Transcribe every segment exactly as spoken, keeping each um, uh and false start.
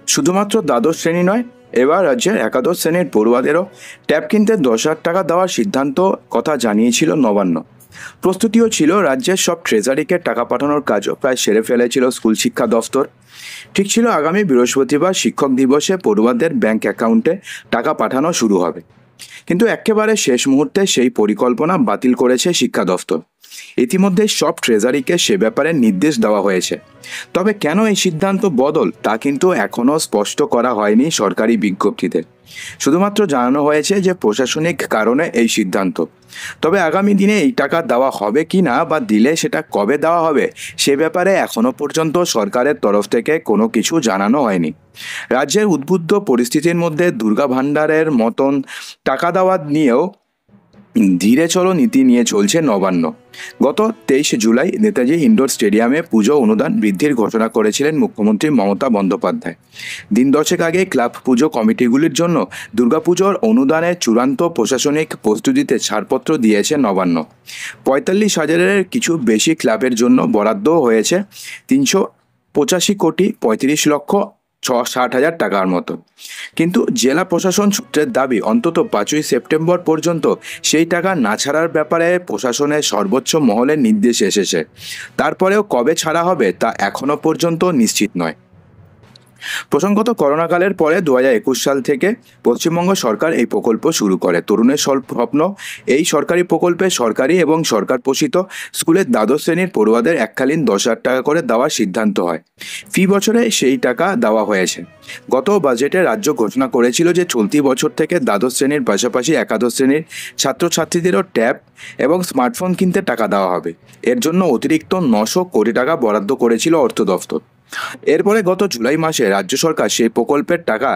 শুধুমাত্র দ্বাদশ শ্রেণী নয়, এবার রাজ্যের একাদশ শ্রেণীর পড়ুয়াদেরও ট্যাব কিনতে দশ হাজার টাকা দেওয়ার সিদ্ধান্ত কথা জানিয়েছিল নবান্ন। প্রস্তুতিও ছিল, রাজ্যের সব ট্রেজারিকে টাকা পাঠানোর কাজও প্রায় সেরে ফেলেছিল স্কুল শিক্ষা দফতর। ঠিক ছিল আগামী বৃহস্পতিবার শিক্ষক দিবসে পড়ুয়াদের ব্যাংক অ্যাকাউন্টে টাকা পাঠানো শুরু হবে। কিন্তু একেবারে শেষ মুহূর্তে সেই পরিকল্পনা বাতিল করেছে শিক্ষা দফতর। ইতিমধ্যে সব ট্রেজারিকে সে ব্যাপারে নির্দেশ দেওয়া হয়েছে। তবে কেন এই সিদ্ধান্ত বদল তা কিন্তু এখনও স্পষ্ট করা হয়নি সরকারি বিজ্ঞপ্তিতে। শুধুমাত্র জানানো হয়েছে যে প্রশাসনিক কারণে এই সিদ্ধান্ত। তবে আগামী দিনে এই টাকা দেওয়া হবে কি না বা দিলে সেটা কবে দেওয়া হবে সে ব্যাপারে এখনও পর্যন্ত সরকারের তরফ থেকে কোনো কিছু জানানো হয়নি। রাজ্যের উদ্বুদ্ধ পরিস্থিতির মধ্যে দুর্গা ভাণ্ডারের মতন টাকা দেওয়া নিয়েও ধীরে চলো নীতি নিয়ে চলছে নবান্ন। গত তেইশে জুলাই নেতাজি ইন্ডোর স্টেডিয়ামে পুজো অনুদান বৃদ্ধির ঘোষণা করেছিলেন মুখ্যমন্ত্রী মমতা বন্দ্যোপাধ্যায়। দিন দশেক আগে ক্লাব পুজো কমিটিগুলির জন্য দুর্গাপুজোর অনুদানের চূড়ান্ত প্রশাসনিক প্রস্তুতিতে ছাড়পত্র দিয়েছে নবান্ন। পঁয়তাল্লিশ হাজারের কিছু বেশি ক্লাবের জন্য বরাদ্দ হয়েছে তিনশো পঁচাশি কোটি পঁয়ত্রিশ লক্ষ ছ ষাট হাজার টাকার মতো। কিন্তু জেলা প্রশাসন সূত্রের দাবি অন্তত পাঁচই সেপ্টেম্বর পর্যন্ত সেই টাকা না ছাড়ার ব্যাপারে প্রশাসনের সর্বোচ্চ মহলের নির্দেশ এসেছে। তারপরেও কবে ছাড়া হবে তা এখনও পর্যন্ত নিশ্চিত নয়। প্রসঙ্গত, করোনাকালের পরে দু হাজার একুশ সাল থেকে পশ্চিমবঙ্গ সরকার এই প্রকল্প শুরু করে। তরুণের স্বপ্ন এই সরকারি প্রকল্পে সরকারি এবং সরকার পোষিত স্কুলের দ্বাদশ শ্রেণীর পড়ুয়াদের এককালীন দশ হাজার টাকা করে দেওয়ার সিদ্ধান্ত হয়। ফি বছরে সেই টাকা দেওয়া হয়েছে। গত বাজেটে রাজ্য ঘোষণা করেছিল যে চলতি বছর থেকে দ্বাদশ শ্রেণীর পাশাপাশি একাদশ শ্রেণীর ছাত্রছাত্রীদেরও ট্যাব এবং স্মার্টফোন কিনতে টাকা দেওয়া হবে। এর জন্য অতিরিক্ত নশো কোটি টাকা বরাদ্দ করেছিল অর্থ দফতর। এরপরে গত জুলাই মাসে রাজ্য সরকার সেই প্রকল্পের টাকা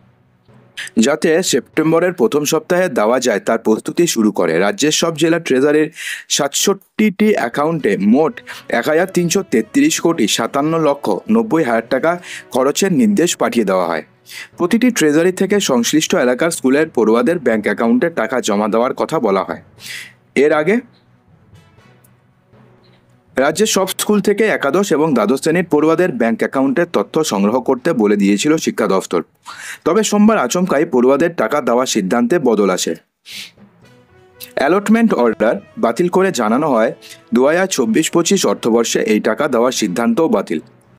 যাতে সেপ্টেম্বরের প্রথম সপ্তাহে দেওয়া যায় তার প্রস্তুতি শুরু করে। রাজ্যের সব জেলা ট্রেজারির সাতষট্টিটি অ্যাকাউন্টে মোট এক হাজার তিনশো তেত্রিশ কোটি সাতান্ন লক্ষ নব্বই হাজার টাকা খরচের নির্দেশ পাঠিয়ে দেওয়া হয়। প্রতিটি ট্রেজারি থেকে সংশ্লিষ্ট এলাকার স্কুলের পড়ুয়াদের ব্যাংক অ্যাকাউন্টে টাকা জমা দেওয়ার কথা বলা হয়। এর আগে রাজ্যের সব স্কুল থেকে একাদশ এবং দ্বাদশ শ্রেণীর পড়ুয়াদের ব্যাংক অ্যাকাউন্টের তথ্য সংগ্রহ করতে বলে দিয়েছিল শিক্ষা দফতর। তবে সোমবার আচমকাই পড়ুয়াদের টাকা দেওয়ার সিদ্ধান্তে বদল আসে। অ্যালটমেন্ট অর্ডার বাতিল করে জানানো হয় দু হাজার চব্বিশ পঁচিশ অর্থবর্ষে এই টাকা দেওয়ার সিদ্ধান্তও বাতিল।